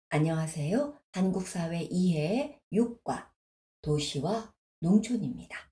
안녕하세요. 한국사회 이해 6과 도시와 농촌입니다.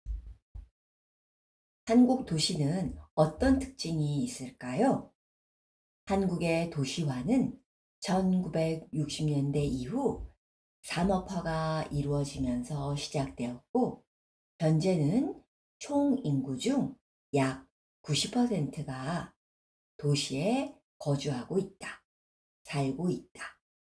한국 도시는 어떤 특징이 있을까요? 한국의 도시화는 1960년대 이후 산업화가 이루어지면서 시작되었고, 현재는 총 인구 중 약 90%가 도시에 거주하고 있다, 살고 있다.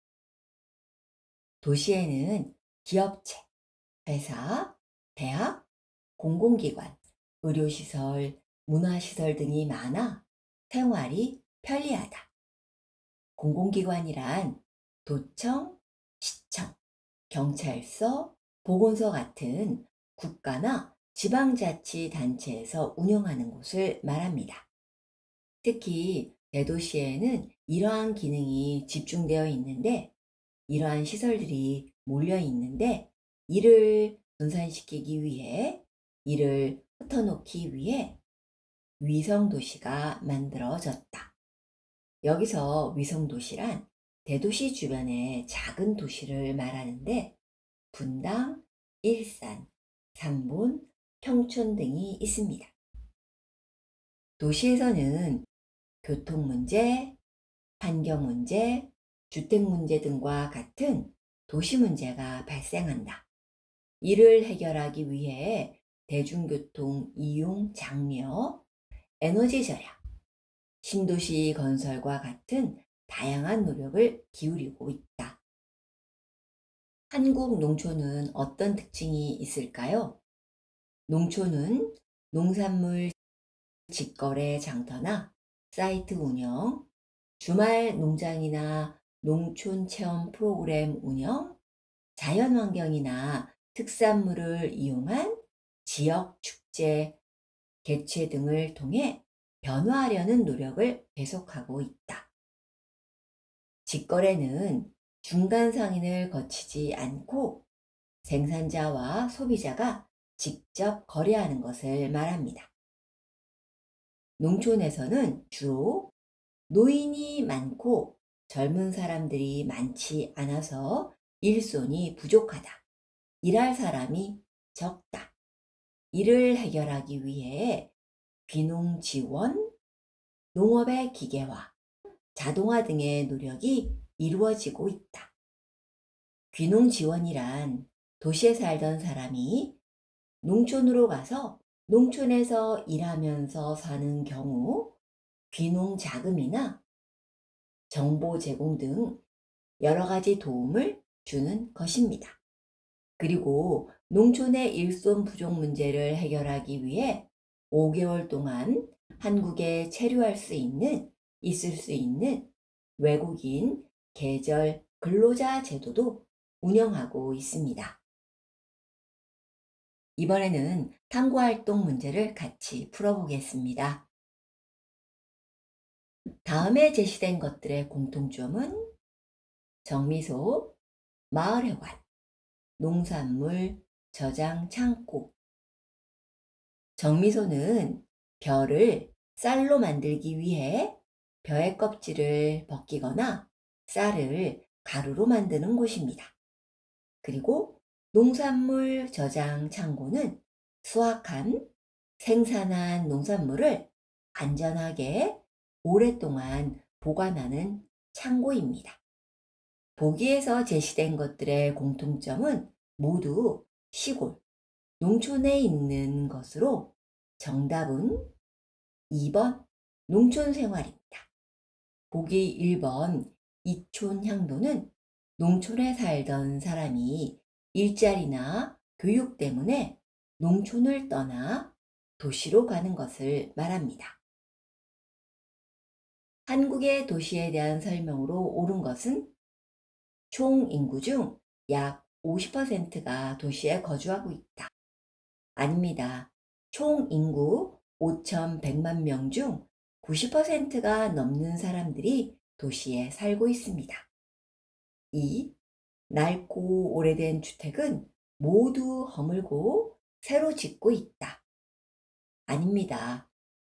도시에는 기업체, 회사, 대학, 공공기관, 의료시설, 문화시설 등이 많아 생활이 편리하다. 공공기관이란 도청, 시청, 경찰서, 보건소 같은 국가나 지방자치단체에서 운영하는 곳을 말합니다. 특히 대도시에는 이러한 기능이 집중되어 있는데, 이러한 시설들이 몰려 있는데, 이를 분산시키기 위해, 이를 흩어놓기 위해 위성도시가 만들어졌다. 여기서 위성도시란 대도시 주변의 작은 도시를 말하는데, 분당, 일산, 삼본, 평촌 등이 있습니다. 도시에서는 교통 문제, 환경 문제, 주택 문제 등과 같은 도시 문제가 발생한다. 이를 해결하기 위해 대중교통 이용 장려, 에너지 절약, 신도시 건설과 같은 다양한 노력을 기울이고 있다. 한국 농촌은 어떤 특징이 있을까요? 농촌은 농산물 직거래 장터나 사이트 운영, 주말 농장이나 농촌 체험 프로그램 운영, 자연환경이나 특산물을 이용한 지역 축제, 개최 등을 통해 변화하려는 노력을 계속하고 있다. 직거래는 중간 상인을 거치지 않고 생산자와 소비자가 직접 거래하는 것을 말합니다. 농촌에서는 주로 노인이 많고 젊은 사람들이 많지 않아서 일손이 부족하다. 일할 사람이 적다. 이를 해결하기 위해 귀농 지원, 농업의 기계화, 자동화 등의 노력이 이루어지고 있다. 귀농 지원이란 도시에 살던 사람이 농촌으로 가서 농촌에서 일하면서 사는 경우 귀농 자금이나 정보 제공 등 여러 가지 도움을 주는 것입니다. 그리고 농촌의 일손 부족 문제를 해결하기 위해 5개월 동안 한국에 체류할 수 있을 수 있는 외국인 계절 근로자 제도도 운영하고 있습니다. 이번에는 탐구활동 문제를 같이 풀어보겠습니다. 다음에 제시된 것들의 공통점은 정미소, 마을회관, 농산물, 저장 창고. 정미소는 벼를 쌀로 만들기 위해 벼의 껍질을 벗기거나 쌀을 가루로 만드는 곳입니다. 그리고 농산물 저장 창고는 수확한 생산한 농산물을 안전하게 오랫동안 보관하는 창고입니다. 보기에서 제시된 것들의 공통점은 모두 시골, 농촌에 있는 것으로 정답은 2번 농촌 생활입니다. 보기 1번 이촌 향도는 농촌에 살던 사람이 일자리나 교육 때문에 농촌을 떠나 도시로 가는 것을 말합니다. 한국의 도시에 대한 설명으로 옳은 것은 총 인구 중 약 50%가 도시에 거주하고 있다. 아닙니다. 총 인구 5,100만 명 중 90%가 넘는 사람들이 도시에 살고 있습니다. 2. 낡고 오래된 주택은 모두 허물고 새로 짓고 있다. 아닙니다.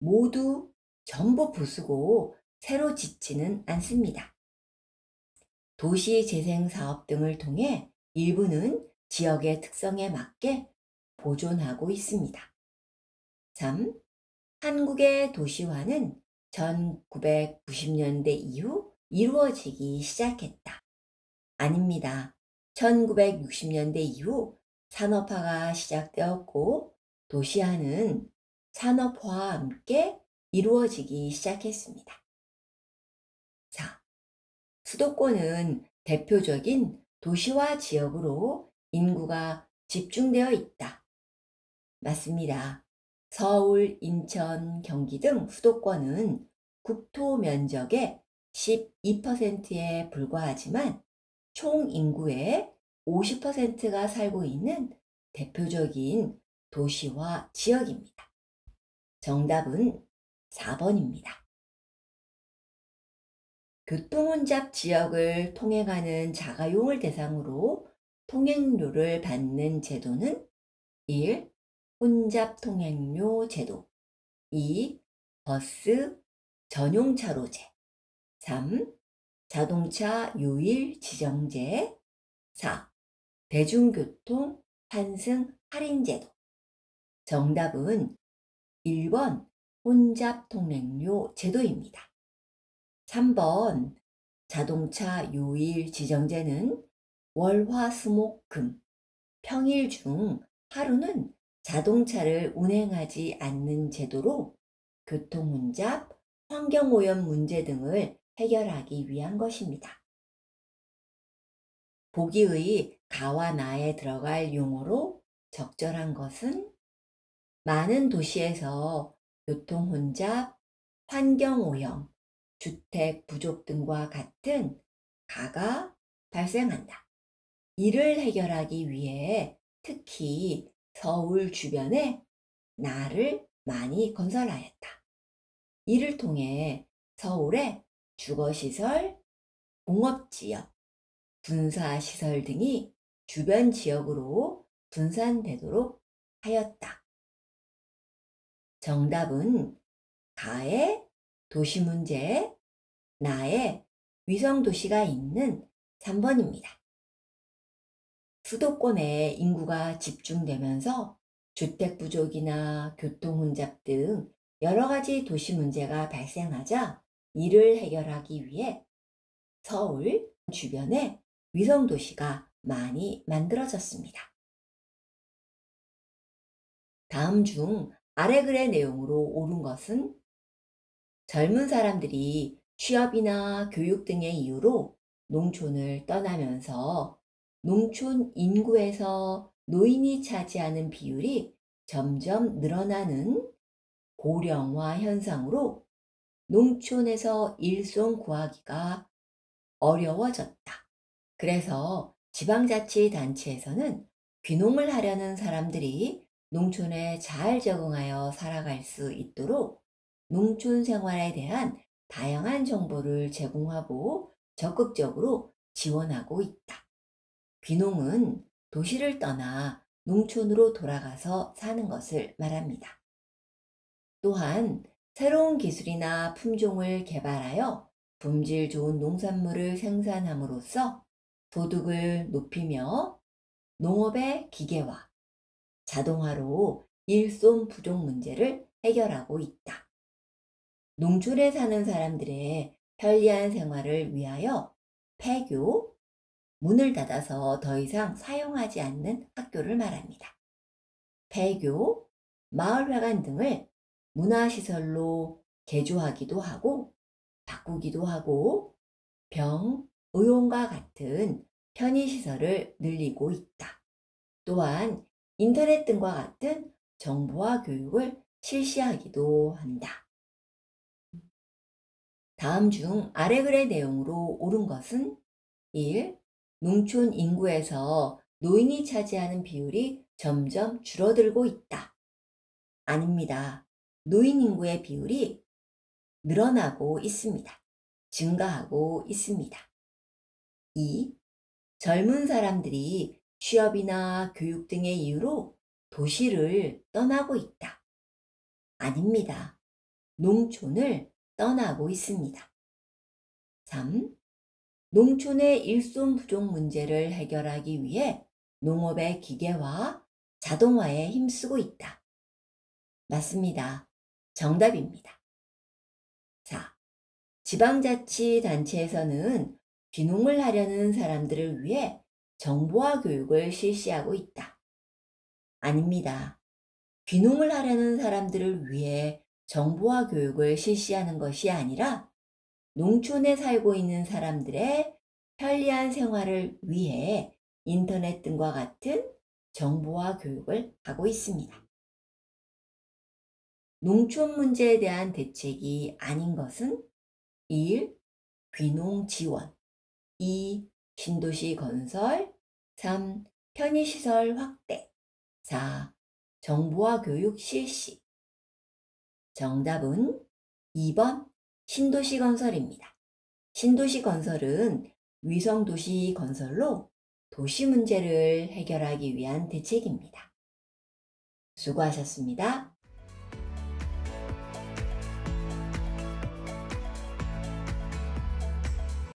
모두 전부 부수고 새로 짓지는 않습니다. 도시 재생 사업 등을 통해 일부는 지역의 특성에 맞게 보존하고 있습니다. 3. 한국의 도시화는 1990년대 이후 이루어지기 시작했다. 아닙니다. 1960년대 이후 산업화가 시작되었고 도시화는 산업화와 함께 이루어지기 시작했습니다. 4. 수도권은 대표적인 도시화 지역으로 인구가 집중되어 있다. 맞습니다. 서울, 인천, 경기 등 수도권은 국토 면적의 12%에 불과하지만 총 인구의 50%가 살고 있는 대표적인 도시화 지역입니다. 정답은 4번입니다. 교통혼잡 지역을 통행하는 자가용을 대상으로 통행료를 받는 제도는 1. 혼잡 통행료 제도 2. 버스 전용차로제 3. 자동차 요일 지정제 4. 대중교통 환승 할인제도 정답은 1번 혼잡 통행료 제도입니다. 3번 자동차 요일 지정제는 월, 화, 수, 목, 금 평일 중 하루는 자동차를 운행하지 않는 제도로 교통혼잡, 환경오염 문제 등을 해결하기 위한 것입니다. 보기의 가와 나에 들어갈 용어로 적절한 것은 많은 도시에서 교통혼잡, 환경오염, 주택 부족 등과 같은 가가 발생한다. 이를 해결하기 위해 특히 서울 주변에 나를 많이 건설하였다. 이를 통해 서울의 주거시설, 공업지역, 군사시설 등이 주변 지역으로 분산되도록 하였다. 정답은 가의 도시문제, 나의 위성도시가 있는 3번입니다. 수도권에 인구가 집중되면서 주택 부족이나 교통 혼잡 등 여러 가지 도시 문제가 발생하자 이를 해결하기 위해 서울 주변에 위성도시가 많이 만들어졌습니다. 다음 중 아래 글의 내용으로 옳은 것은 젊은 사람들이 취업이나 교육 등의 이유로 농촌을 떠나면서 농촌 인구에서 노인이 차지하는 비율이 점점 늘어나는 고령화 현상으로 농촌에서 일손 구하기가 어려워졌다. 그래서 지방자치단체에서는 귀농을 하려는 사람들이 농촌에 잘 적응하여 살아갈 수 있도록 농촌 생활에 대한 다양한 정보를 제공하고 적극적으로 지원하고 있다. 귀농은 도시를 떠나 농촌으로 돌아가서 사는 것을 말합니다. 또한 새로운 기술이나 품종을 개발하여 품질 좋은 농산물을 생산함으로써 소득을 높이며 농업의 기계화, 자동화로 일손 부족 문제를 해결하고 있다. 농촌에 사는 사람들의 편리한 생활을 위하여 폐교, 문을 닫아서 더 이상 사용하지 않는 학교를 말합니다. 폐교, 마을회관 등을 문화시설로 개조하기도 하고 바꾸기도 하고 병, 의용과 같은 편의시설을 늘리고 있다. 또한 인터넷 등과 같은 정보화 교육을 실시하기도 한다. 다음 중 아래 글의 내용으로 옳은 것은 1. 농촌 인구에서 노인이 차지하는 비율이 점점 줄어들고 있다. 아닙니다. 노인 인구의 비율이 늘어나고 있습니다. 증가하고 있습니다. 2. 젊은 사람들이 취업이나 교육 등의 이유로 도시를 떠나고 있다. 아닙니다. 농촌을 떠나고 있습니다. 3. 농촌의 일손 부족 문제를 해결하기 위해 농업의 기계화, 자동화에 힘쓰고 있다. 맞습니다. 정답입니다. 4. 지방자치단체에서는 귀농을 하려는 사람들을 위해 정보화 교육을 실시하고 있다. 아닙니다. 귀농을 하려는 사람들을 위해 정보화 교육을 실시하는 것이 아니라 농촌에 살고 있는 사람들의 편리한 생활을 위해 인터넷 등과 같은 정보화 교육을 하고 있습니다. 농촌 문제에 대한 대책이 아닌 것은 1. 귀농 지원 2. 신도시 건설 3. 편의시설 확대 4. 정보화 교육 실시. 정답은 2번 신도시 건설입니다. 신도시 건설은 위성도시 건설로 도시 문제를 해결하기 위한 대책입니다. 수고하셨습니다.